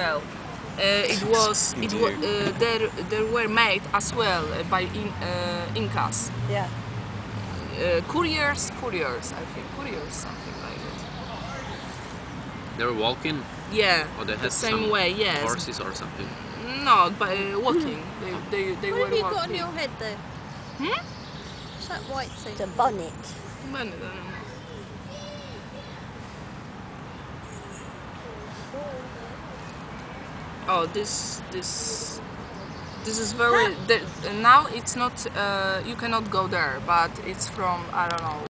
well. They were made as well by Incas. Yeah. Couriers, I think, couriers, something like that. They were walking? Yeah, Or they the had same some way, yes. horses or something? No, by walking. They What were have you walking. got on your head there? Hmm? What's that white thing? The bonnet. Bonnet, I don't know. Oh, this is very. Now it's not. You cannot go there, but it's from, I don't know.